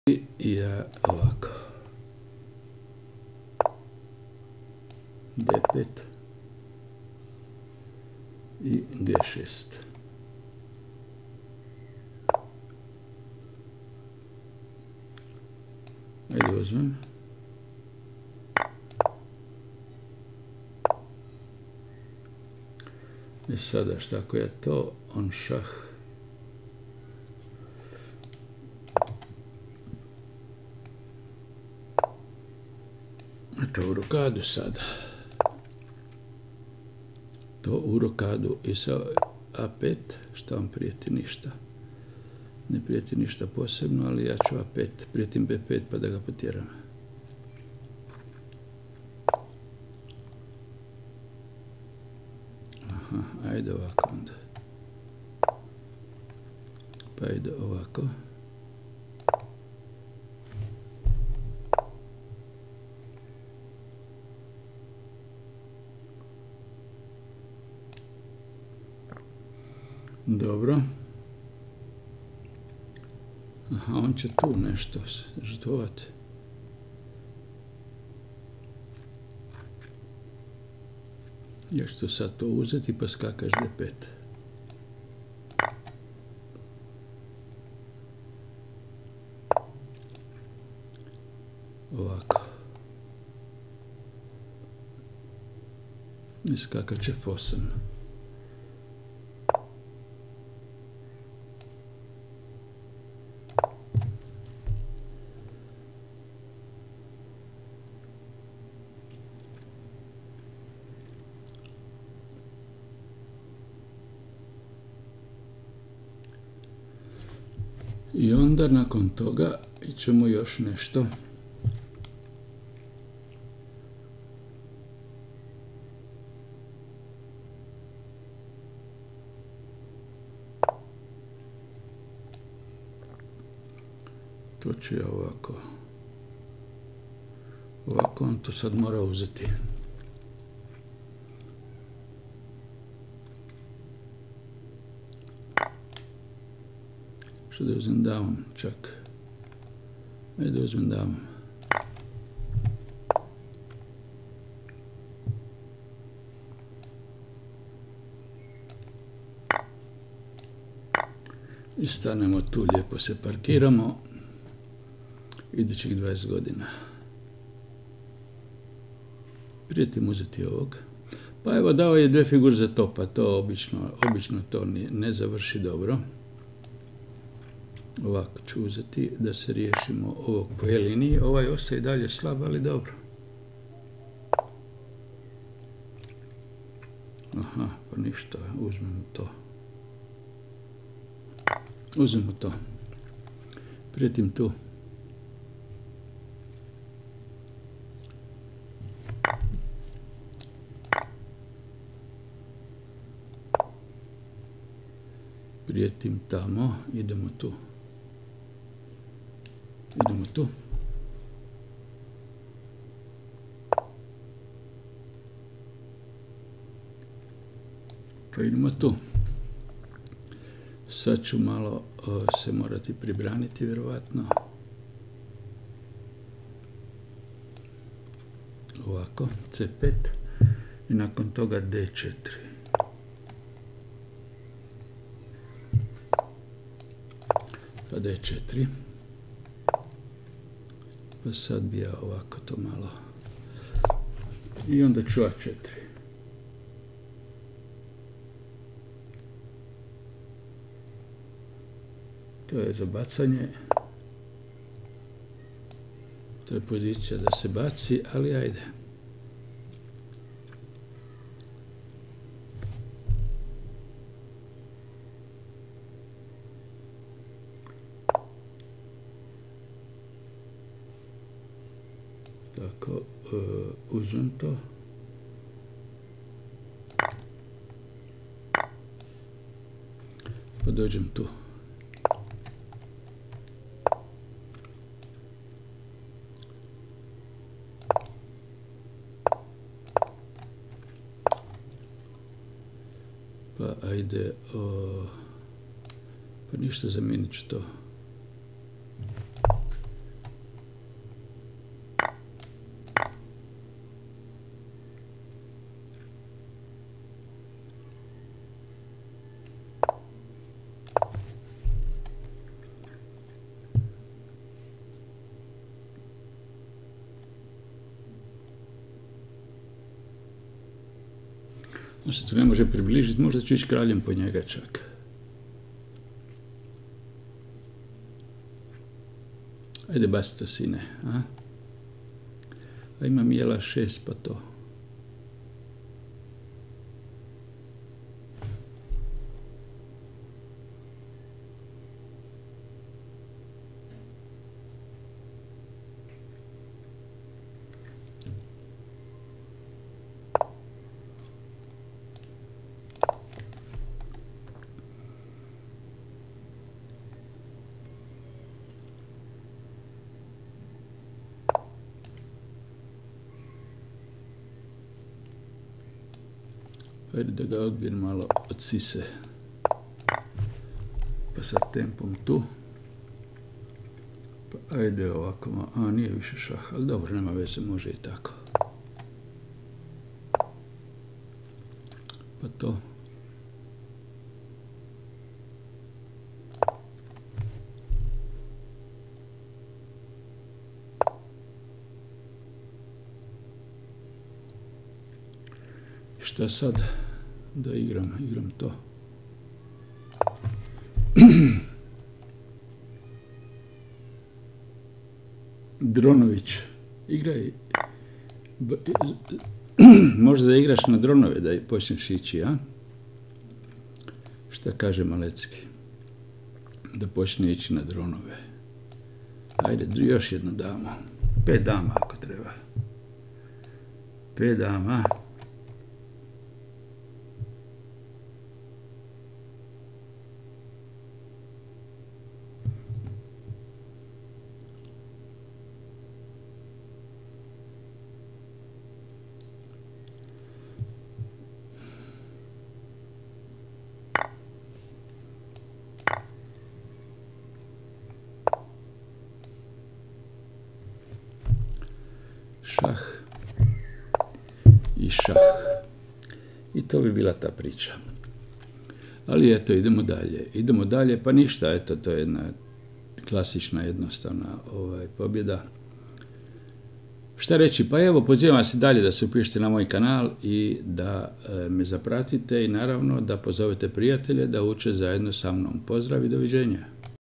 I ja ovako. D5 i G6. Ajde uzmem. I sada šta ako je to, on šah. To u rokadu sada. To u rokadu i sa A5, šta vam prijeti ništa. Ne prijeti ništa posebno, ali ja ću A5, prijetim B5 pa da ga potjeram. Aha, ajde ovako onda. Pa ide ovako. Dobro. Aha, on će tu nešto žrtvovati. Ja ću sad to uzeti pa skakaš D5. Ovako. I skakat će F8. I onda nakon toga ćemo još nešto. To ću ja ovako. Ovako on to sad mora uzeti. Što da uzmem davom čak. Ajde uzmem davom. I stanemo tu, lijepo se parkiramo. Idućih 20 godina. Prijetim uzeti ovog. Pa evo dao je dve figure za to, pa to obično to ne završi dobro. Ovako ću uzeti da se riješimo ovog po E liniji. Ovaj ostaje dalje slab, ali dobro. Aha, pa ništa, uzmemo to. Uzmemo to. Prijetim tu. Prijetim tamo, idemo tu. Idemo tu. Pa idemo tu. Sad ću malo se morati pribraniti, vjerovatno. Ovako, C5 i nakon toga D4. Pa D4. Pa sad bi ja ovako to malo. I onda ću A4. To je za bacanje. To je pozicija da se baci, ali ajde. Tako, uzmem to. Pa dođem tu. Pa ajde, pa ništa, zamijenit ću to. On se tu ne može približiti, možda ću ići kraljem po njega čak. Ajde, basta, sine. A ima mijela 6, pa to. Ajde da ga odbijem malo od sise. Pa sa tempom tu. Pa ajde ovako, nije više šah, ali dobro, nema veze, može i tako. Pa to. Šta sad da igram to. Dronović, igraj. Možda da igraš na dronove, da počneš ići, a? Šta kaže Malecki? Da počne ići na dronove. Ajde, još jednu damu. 5 dama ako treba. 5 dama. Šah i šah. I to bi bila ta priča. Ali eto, idemo dalje, pa ništa, eto, to je jedna klasična, jednostavna pobjeda. Šta reći? Pa evo, pozivam vas i dalje da se upišete na moj kanal i da me zapratite i naravno da pozovete prijatelje da uče zajedno sa mnom. Pozdrav i doviđenja.